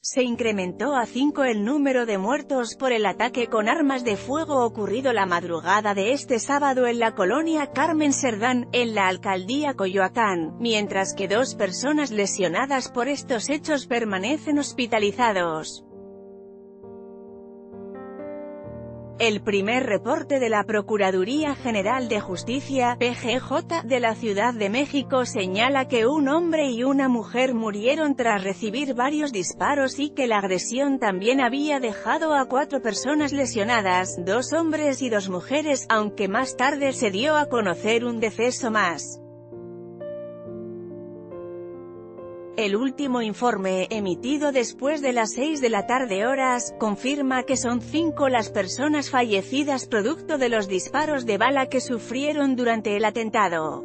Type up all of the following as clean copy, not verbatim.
Se incrementó a 5 el número de muertos por el ataque con armas de fuego ocurrido la madrugada de este sábado en la colonia Carmen Cerdán, en la alcaldía Coyoacán, mientras que 2 personas lesionadas por estos hechos permanecen hospitalizados. El primer reporte de la Procuraduría General de Justicia, PGJ, de la Ciudad de México señala que un hombre y una mujer murieron tras recibir varios disparos y que la agresión también había dejado a 4 personas lesionadas, 2 hombres y 2 mujeres, aunque más tarde se dio a conocer un deceso más. El último informe, emitido después de las 6 de la tarde horas, confirma que son 5 las personas fallecidas producto de los disparos de bala que sufrieron durante el atentado.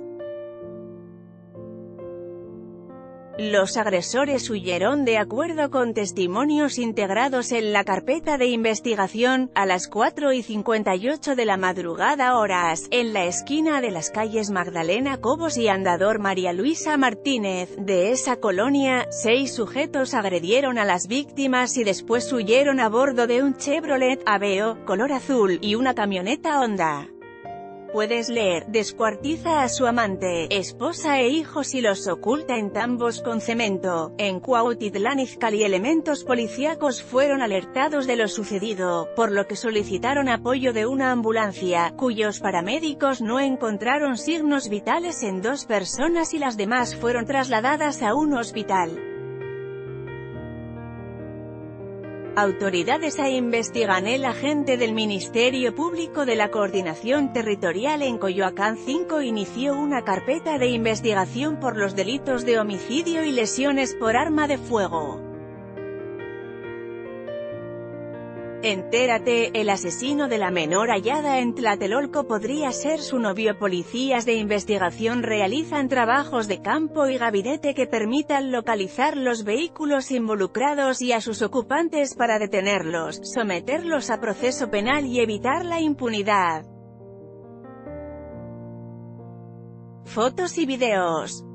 Los agresores huyeron de acuerdo con testimonios integrados en la carpeta de investigación, a las 4:58 de la madrugada horas, en la esquina de las calles Magdalena Cobos y Andador María Luisa Martínez, de esa colonia. 6 sujetos agredieron a las víctimas y después huyeron a bordo de un Chevrolet Aveo, color azul, y una camioneta Honda. Puedes leer: descuartiza a su amante, esposa e hijos y los oculta en tambos con cemento. En Cuautitlán Izcalli elementos policíacos fueron alertados de lo sucedido, por lo que solicitaron apoyo de una ambulancia, cuyos paramédicos no encontraron signos vitales en 2 personas y las demás fueron trasladadas a un hospital. Autoridades investigan. El agente del Ministerio Público de la Coordinación Territorial en Coyoacán 5 inició una carpeta de investigación por los delitos de homicidio y lesiones por arma de fuego. Entérate, el asesino de la menor hallada en Tlatelolco podría ser su novio. Policías de investigación realizan trabajos de campo y gabinete que permitan localizar los vehículos involucrados y a sus ocupantes para detenerlos, someterlos a proceso penal y evitar la impunidad. Fotos y videos.